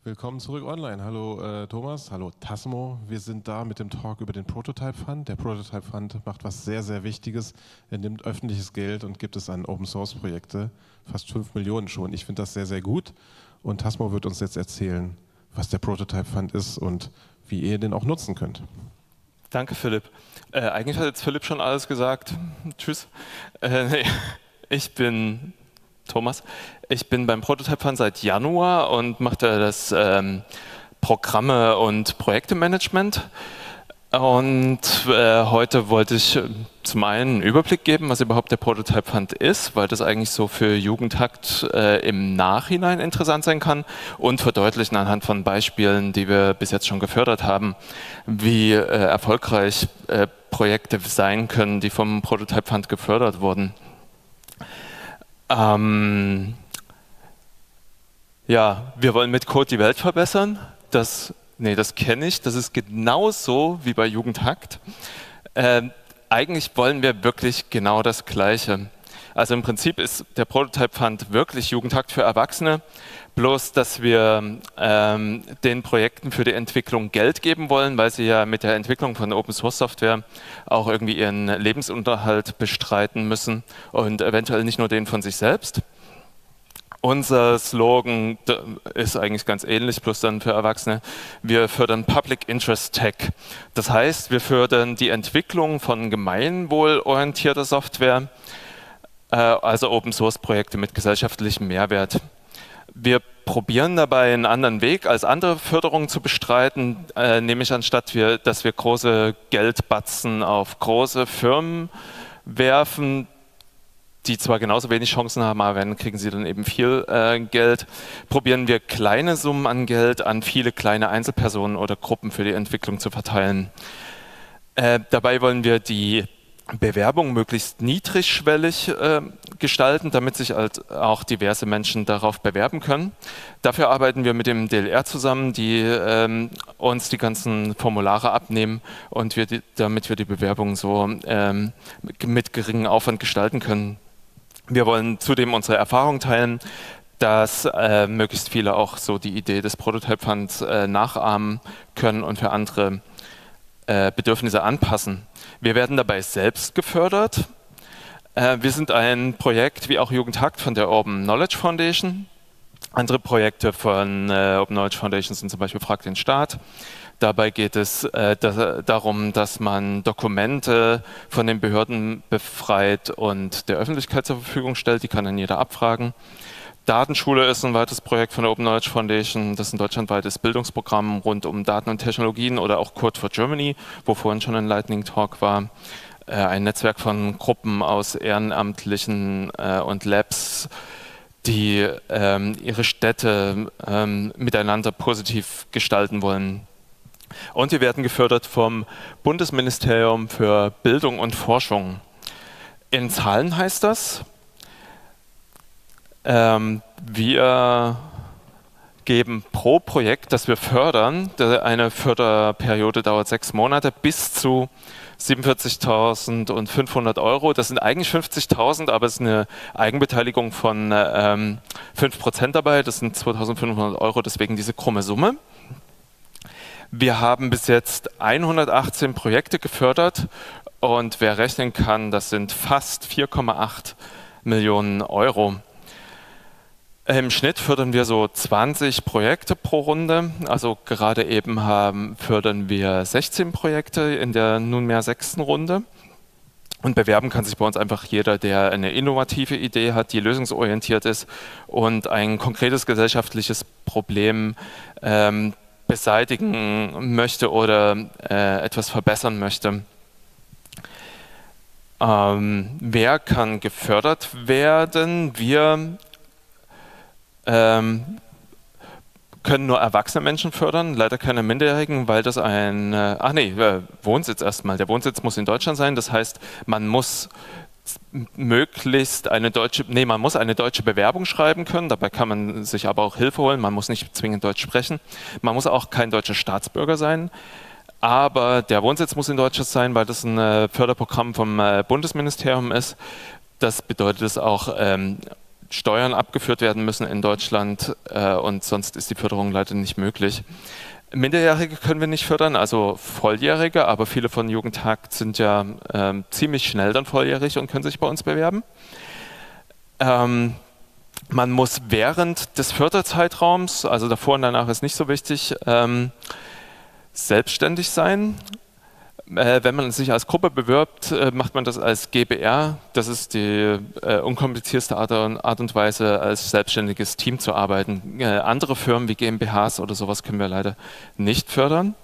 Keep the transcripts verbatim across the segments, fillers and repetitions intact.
Willkommen zurück online. Hallo äh, Thomas, hallo Tasmo. Wir sind da mit dem Talk über den Prototype Fund. Der Prototype Fund macht was sehr, sehr Wichtiges. Er nimmt öffentliches Geld und gibt es an Open Source Projekte. Fast fünf Millionen schon. Ich finde das sehr, sehr gut. Und Tasmo wird uns jetzt erzählen, was der Prototype Fund ist und wie ihr den auch nutzen könnt. Danke, Philipp. Äh, eigentlich hat jetzt Philipp schon alles gesagt. Tschüss. Äh, nee. Ich bin Thomas. Ich bin beim Prototype Fund seit Januar und mache da das ähm, Programme- und Projektemanagement. Und äh, heute wollte ich äh, zum einen einen Überblick geben, was überhaupt der Prototype Fund ist, weil das eigentlich so für Jugendhakt äh, im Nachhinein interessant sein kann, und verdeutlichen anhand von Beispielen, die wir bis jetzt schon gefördert haben, wie äh, erfolgreich äh, Projekte sein können, die vom Prototype Fund gefördert wurden. Ähm, ja, wir wollen mit Code die Welt verbessern. Das Nee, das kenne ich. Das ist genauso wie bei Jugendhakt. Ähm, eigentlich wollen wir wirklich genau das Gleiche. Also im Prinzip ist der Prototype Fund wirklich Jugendhakt für Erwachsene, bloß dass wir ähm, den Projekten für die Entwicklung Geld geben wollen, weil sie ja mit der Entwicklung von Open Source Software auch irgendwie ihren Lebensunterhalt bestreiten müssen und eventuell nicht nur den von sich selbst. Unser Slogan ist eigentlich ganz ähnlich, bloß dann für Erwachsene. Wir fördern Public Interest Tech. Das heißt, wir fördern die Entwicklung von gemeinwohlorientierter Software, äh, also Open-Source-Projekte mit gesellschaftlichem Mehrwert. Wir probieren dabei einen anderen Weg als andere Förderungen zu bestreiten, äh, nämlich anstatt wir, dass wir große Geldbatzen auf große Firmen werfen, die zwar genauso wenig Chancen haben, aber wenn, kriegen sie dann eben viel äh, Geld, probieren wir kleine Summen an Geld an viele kleine Einzelpersonen oder Gruppen für die Entwicklung zu verteilen. Äh, dabei wollen wir die Bewerbung möglichst niedrigschwellig äh, gestalten, damit sich halt auch diverse Menschen darauf bewerben können. Dafür arbeiten wir mit dem D L R zusammen, die ähm, uns die ganzen Formulare abnehmen und wir die, damit wir die Bewerbung so ähm, mit geringem Aufwand gestalten können. Wir wollen zudem unsere Erfahrung teilen, dass äh, möglichst viele auch so die Idee des Prototype Funds äh, nachahmen können und für andere äh, Bedürfnisse anpassen. Wir werden dabei selbst gefördert. Äh, wir sind ein Projekt, wie auch Jugendhakt, von der Open Knowledge Foundation. Andere Projekte von äh, Open Knowledge Foundation sind zum Beispiel Frag den Staat. Dabei geht es äh, da, darum, dass man Dokumente von den Behörden befreit und der Öffentlichkeit zur Verfügung stellt. Die kann dann jeder abfragen. Datenschule ist ein weiteres Projekt von der Open Knowledge Foundation. Das ist ein deutschlandweites Bildungsprogramm rund um Daten und Technologien, oder auch Code for Germany, wo vorhin schon ein Lightning Talk war. Äh, ein Netzwerk von Gruppen aus Ehrenamtlichen äh, und Labs, die ähm, ihre Städte ähm, miteinander positiv gestalten wollen. Und wir werden gefördert vom Bundesministerium für Bildung und Forschung. In Zahlen heißt das, ähm, wir geben pro Projekt, das wir fördern, eine Förderperiode dauert sechs Monate, bis zu siebenundvierzigtausendfünfhundert Euro. Das sind eigentlich fünfzigtausend, aber es ist eine Eigenbeteiligung von ähm, fünf Prozent dabei. Das sind zweitausendfünfhundert Euro, deswegen diese krumme Summe. Wir haben bis jetzt hundertachtzehn Projekte gefördert und wer rechnen kann, das sind fast vier Komma acht Millionen Euro. Im Schnitt fördern wir so zwanzig Projekte pro Runde, also gerade eben haben, fördern wir sechzehn Projekte in der nunmehr sechsten Runde. Und bewerben kann sich bei uns einfach jeder, der eine innovative Idee hat, die lösungsorientiert ist und ein konkretes gesellschaftliches Problem ähm, beseitigen möchte oder äh, etwas verbessern möchte. Ähm, wer kann gefördert werden? Wir ähm, können nur erwachsene Menschen fördern, leider keine Minderjährigen, weil das ein, äh, ach nee, äh, Wohnsitz erstmal. Der Wohnsitz muss in Deutschland sein, das heißt, man muss möglichst eine deutsche, nee, man muss eine deutsche Bewerbung schreiben können, dabei kann man sich aber auch Hilfe holen, man muss nicht zwingend Deutsch sprechen, man muss auch kein deutscher Staatsbürger sein, aber der Wohnsitz muss in Deutschland sein, weil das ein äh, Förderprogramm vom äh, Bundesministerium ist. Das bedeutet es auch, ähm, Steuern abgeführt werden müssen in Deutschland äh, und sonst ist die Förderung leider nicht möglich. Minderjährige können wir nicht fördern, also Volljährige, aber viele von Jugendhakt sind ja äh, ziemlich schnell dann volljährig und können sich bei uns bewerben. Ähm, man muss während des Förderzeitraums, also davor und danach ist nicht so wichtig, ähm, selbstständig sein. Äh, wenn man sich als Gruppe bewirbt, äh, macht man das als G b R. Das ist die äh, unkomplizierteste Art, Art und Weise, als selbstständiges Team zu arbeiten. Äh, andere Firmen wie GmbHs oder sowas können wir leider nicht fördern.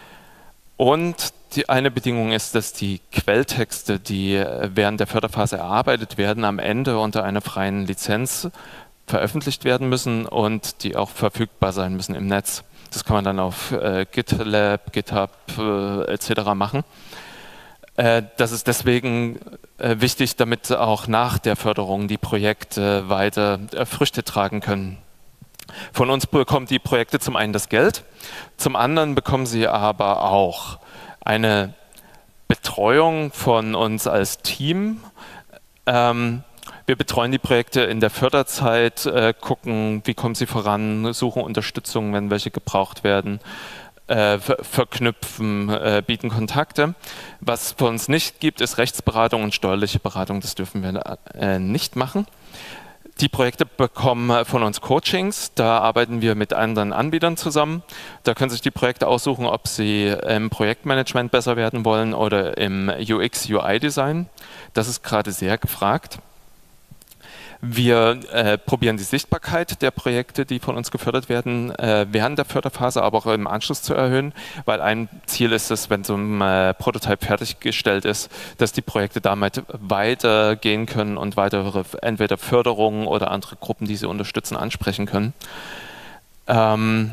Und die eine Bedingung ist, dass die Quelltexte, die äh, während der Förderphase erarbeitet werden, am Ende unter einer freien Lizenz veröffentlicht werden müssen und die auch verfügbar sein müssen im Netz. Das kann man dann auf äh, GitLab, GitHub äh, et cetera machen. Äh, das ist deswegen äh, wichtig, damit auch nach der Förderung die Projekte weiter äh, Früchte tragen können. Von uns bekommen die Projekte zum einen das Geld, zum anderen bekommen sie aber auch eine Betreuung von uns als Team. Ähm, Wir betreuen die Projekte in der Förderzeit, äh, gucken, wie kommen sie voran, suchen Unterstützung, wenn welche gebraucht werden, äh, ver verknüpfen, äh, bieten Kontakte. Was es für uns nicht gibt, ist Rechtsberatung und steuerliche Beratung. Das dürfen wir äh, nicht machen. Die Projekte bekommen von uns Coachings. Da arbeiten wir mit anderen Anbietern zusammen. Da können sich die Projekte aussuchen, ob sie im Projektmanagement besser werden wollen oder im U X U I-Design. Das ist gerade sehr gefragt. Wir äh, probieren die Sichtbarkeit der Projekte, die von uns gefördert werden, äh, während der Förderphase, aber auch im Anschluss zu erhöhen, weil ein Ziel ist es, wenn so ein äh, Prototyp fertiggestellt ist, dass die Projekte damit weitergehen können und weitere entweder Förderungen oder andere Gruppen, die sie unterstützen, ansprechen können. Ähm,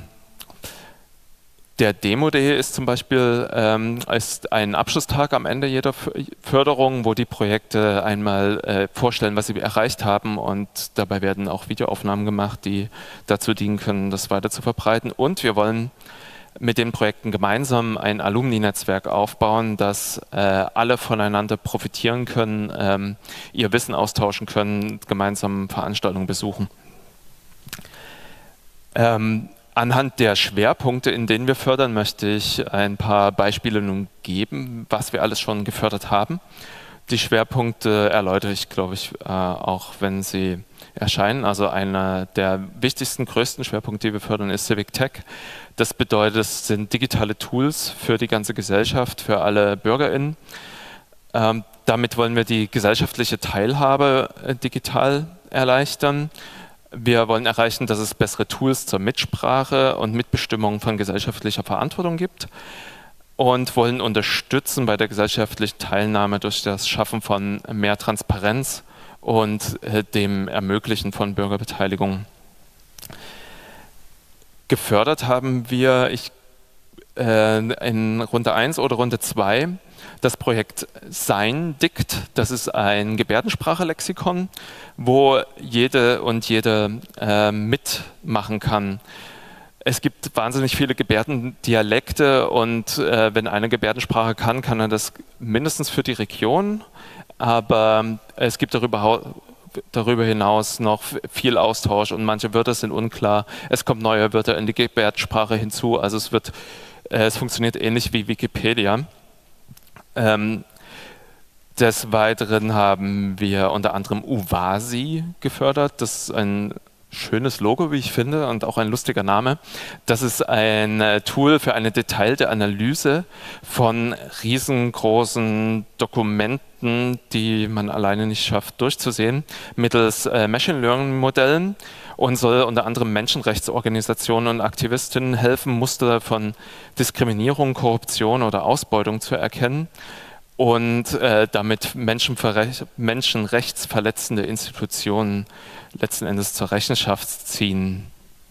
Der Demo-Day ist zum Beispiel ähm, ist ein Abschlusstag am Ende jeder Förderung, wo die Projekte einmal äh, vorstellen, was sie erreicht haben, und dabei werden auch Videoaufnahmen gemacht, die dazu dienen können, das weiter zu verbreiten. Und wir wollen mit den Projekten gemeinsam ein Alumni-Netzwerk aufbauen, dass äh, alle voneinander profitieren können, ähm, ihr Wissen austauschen können, gemeinsam Veranstaltungen besuchen. Ähm, Anhand der Schwerpunkte, in denen wir fördern, möchte ich ein paar Beispiele nun geben, was wir alles schon gefördert haben. Die Schwerpunkte erläutere ich, glaube ich, auch, wenn sie erscheinen. Also einer der wichtigsten, größten Schwerpunkte, die wir fördern, ist Civic Tech. Das bedeutet, es sind digitale Tools für die ganze Gesellschaft, für alle BürgerInnen. Ähm, damit wollen wir die gesellschaftliche Teilhabe äh, digital erleichtern. Wir wollen erreichen, dass es bessere Tools zur Mitsprache und Mitbestimmung von gesellschaftlicher Verantwortung gibt und wollen unterstützen bei der gesellschaftlichen Teilnahme durch das Schaffen von mehr Transparenz und äh, dem Ermöglichen von Bürgerbeteiligung. Gefördert haben wir ich, äh, in Runde eins oder Runde zwei das Projekt Sein-Dikt. Das ist ein Gebärdensprachenlexikon, wo jede und jeder äh, mitmachen kann. Es gibt wahnsinnig viele Gebärdendialekte und äh, wenn eine Gebärdensprache kann, kann er das mindestens für die Region, aber es gibt darüber, darüber hinaus noch viel Austausch und manche Wörter sind unklar. Es kommen neue Wörter in die Gebärdensprache hinzu, also es, wird, äh, es funktioniert ähnlich wie Wikipedia. Ähm, des Weiteren haben wir unter anderem Uvasi gefördert. Das ist ein schönes Logo, wie ich finde, und auch ein lustiger Name. Das ist ein Tool für eine detailte Analyse von riesengroßen Dokumenten, die man alleine nicht schafft durchzusehen, mittels äh, Machine Learning Modellen, und soll unter anderem Menschenrechtsorganisationen und Aktivistinnen helfen, Muster von Diskriminierung, Korruption oder Ausbeutung zu erkennen und äh, damit menschenrechtsverletzende Institutionen letzten Endes zur Rechenschaft ziehen.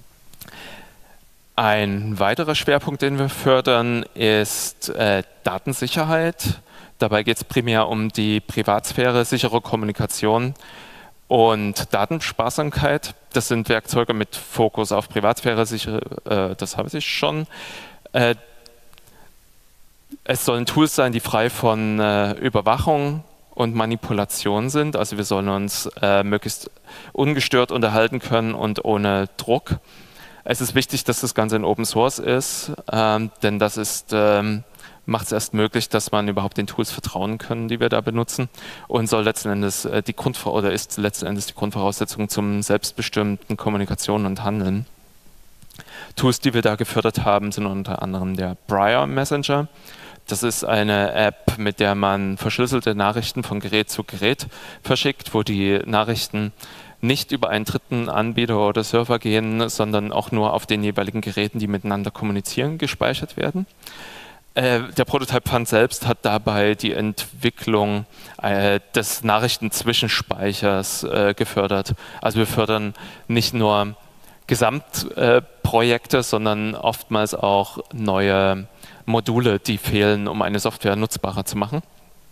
Ein weiterer Schwerpunkt, den wir fördern, ist äh, Datensicherheit. Dabei geht es primär um die Privatsphäre, sichere Kommunikation und Datensparsamkeit. Das sind Werkzeuge mit Fokus auf Privatsphäre, sichere, äh, das habe ich schon. Äh, es sollen Tools sein, die frei von äh, Überwachung und Manipulation sind. Also wir sollen uns äh, möglichst ungestört unterhalten können und ohne Druck. Es ist wichtig, dass das Ganze in Open Source ist, ähm, denn das ist, ähm, macht es erst möglich, dass man überhaupt den Tools vertrauen kann, die wir da benutzen, und soll letzten Endes äh, die Grundvor- oder ist letzten Endes die Grundvoraussetzung zum selbstbestimmten Kommunikation und Handeln. Tools, die wir da gefördert haben, sind unter anderem der Briar Messenger. Das ist eine App, mit der man verschlüsselte Nachrichten von Gerät zu Gerät verschickt, wo die Nachrichten nicht über einen dritten Anbieter oder Server gehen, sondern auch nur auf den jeweiligen Geräten, die miteinander kommunizieren, gespeichert werden. Äh, der Prototype Fund selbst hat dabei die Entwicklung äh, des Nachrichtenzwischenspeichers äh, gefördert. Also wir fördern nicht nur Gesamtprojekte, äh, sondern oftmals auch neue Module, die fehlen, um eine Software nutzbarer zu machen.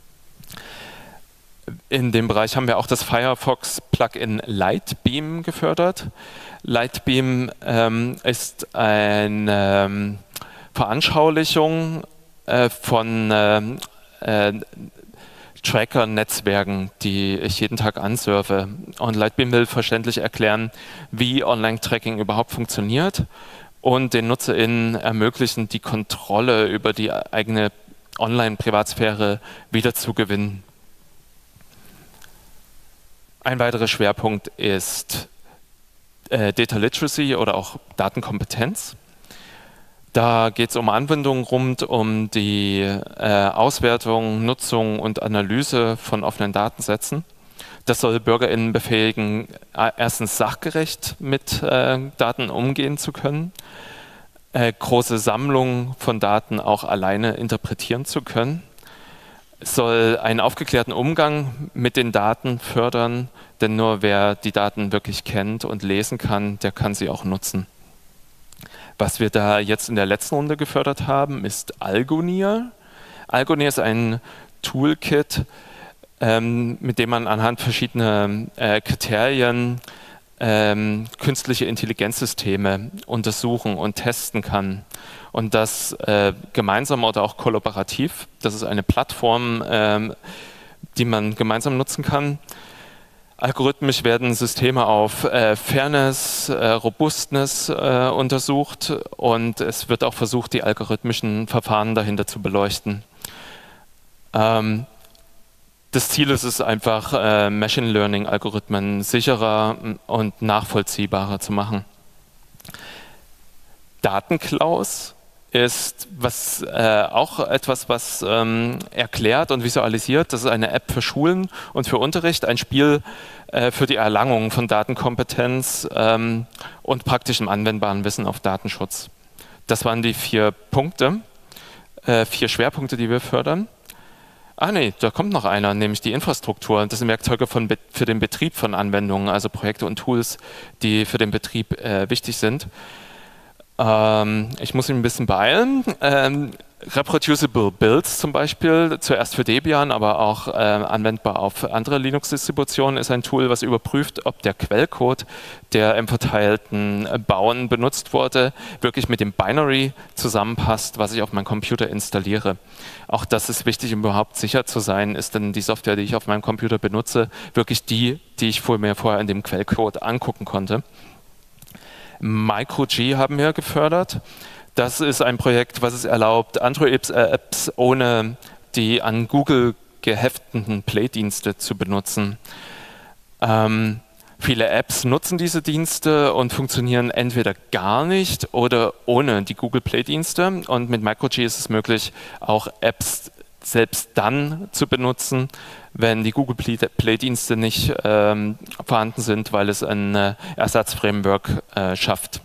In dem Bereich haben wir auch das Firefox-Plugin Lightbeam gefördert. Lightbeam ähm, ist eine ähm, Veranschaulichung äh, von äh, äh, Tracker-Netzwerken, die ich jeden Tag ansurfe. Und Lightbeam will verständlich erklären, wie Online-Tracking überhaupt funktioniert und den NutzerInnen ermöglichen, die Kontrolle über die eigene Online-Privatsphäre wieder zu gewinnen. Ein weiterer Schwerpunkt ist äh, Data Literacy oder auch Datenkompetenz. Da geht es um Anwendungen rund um die äh, Auswertung, Nutzung und Analyse von offenen Datensätzen. Das soll BürgerInnen befähigen, erstens sachgerecht mit äh, Daten umgehen zu können, äh, große Sammlungen von Daten auch alleine interpretieren zu können. Es soll einen aufgeklärten Umgang mit den Daten fördern, denn nur wer die Daten wirklich kennt und lesen kann, der kann sie auch nutzen. Was wir da jetzt in der letzten Runde gefördert haben, ist Algonier. Algonier ist ein Toolkit, ähm, mit dem man anhand verschiedener äh, Kriterien ähm, künstliche Intelligenzsysteme untersuchen und testen kann. Und das äh, gemeinsam oder auch kollaborativ. Das ist eine Plattform, ähm, die man gemeinsam nutzen kann. Algorithmisch werden Systeme auf äh, Fairness, äh, Robustness äh, untersucht, und es wird auch versucht, die algorithmischen Verfahren dahinter zu beleuchten. Ähm, das Ziel ist es einfach, äh, Machine Learning Algorithmen sicherer und nachvollziehbarer zu machen. Datenklaus ist was, äh, auch etwas, was ähm, erklärt und visualisiert. Das ist eine App für Schulen und für Unterricht, ein Spiel äh, für die Erlangung von Datenkompetenz ähm, und praktischem anwendbaren Wissen auf Datenschutz. Das waren die vier Punkte, äh, vier Schwerpunkte, die wir fördern. Ah nee, da kommt noch einer, nämlich die Infrastruktur. Das sind Werkzeuge von, für den Betrieb von Anwendungen, also Projekte und Tools, die für den Betrieb äh, wichtig sind. Ähm, ich muss mich ein bisschen beeilen. Ähm, Reproducible Builds zum Beispiel, zuerst für Debian, aber auch äh, anwendbar auf andere Linux-Distributionen, ist ein Tool, was überprüft, ob der Quellcode, der im verteilten Bauen benutzt wurde, wirklich mit dem Binary zusammenpasst, was ich auf meinem Computer installiere. Auch das ist wichtig, um überhaupt sicher zu sein, ist denn die Software, die ich auf meinem Computer benutze, wirklich die, die ich mir vorher in dem Quellcode angucken konnte. MicroG haben wir gefördert. Das ist ein Projekt, was es erlaubt, Android-Apps ohne die an Google gehefteten Play-Dienste zu benutzen. Ähm, viele Apps nutzen diese Dienste und funktionieren entweder gar nicht oder ohne die Google Play-Dienste. Und mit MicroG ist es möglich, auch Apps selbst dann zu benutzen, wenn die Google Play-Dienste nicht ähm, vorhanden sind, weil es ein äh, Ersatzframework äh, schafft.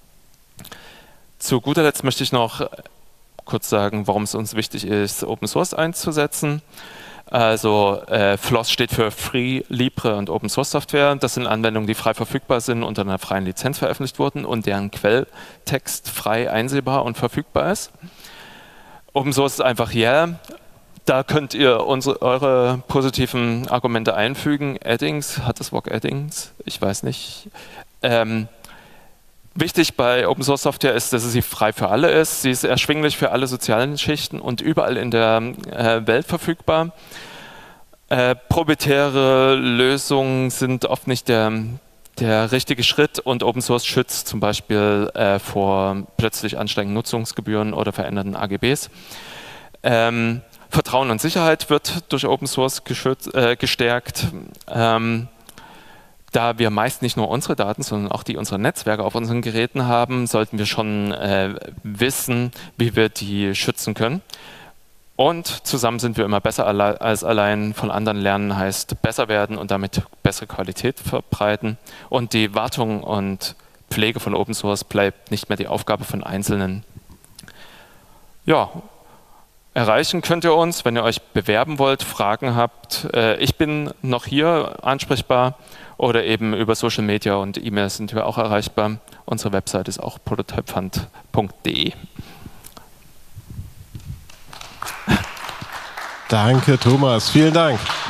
Zu guter Letzt möchte ich noch kurz sagen, warum es uns wichtig ist, Open Source einzusetzen. Also äh, FLOSS steht für Free, Libre und Open Source Software. Das sind Anwendungen, die frei verfügbar sind, unter einer freien Lizenz veröffentlicht wurden und deren Quelltext frei einsehbar und verfügbar ist. Open Source ist einfach yeah. Da könnt ihr unsere, eure positiven Argumente einfügen. Addings, hat das Wort Addings? Ich weiß nicht. Ähm, wichtig bei Open Source Software ist, dass sie frei für alle ist. Sie ist erschwinglich für alle sozialen Schichten und überall in der äh, Welt verfügbar. Äh, proprietäre Lösungen sind oft nicht der, der richtige Schritt und Open Source schützt zum Beispiel äh, vor plötzlich ansteigenden Nutzungsgebühren oder veränderten A G Bs. Ähm, Vertrauen und Sicherheit wird durch Open Source geschützt, äh, gestärkt. Ähm, da wir meist nicht nur unsere Daten, sondern auch die unserer Netzwerke auf unseren Geräten haben, sollten wir schon äh, wissen, wie wir die schützen können. Und zusammen sind wir immer besser als allein. Von anderen lernen heißt besser werden und damit bessere Qualität verbreiten. Und die Wartung und Pflege von Open Source bleibt nicht mehr die Aufgabe von Einzelnen. Ja, erreichen könnt ihr uns, wenn ihr euch bewerben wollt, Fragen habt. Ich bin noch hier ansprechbar oder eben über Social Media und E-Mails sind wir auch erreichbar. Unsere Website ist auch prototypefund punkt de. Danke, Thomas. Vielen Dank.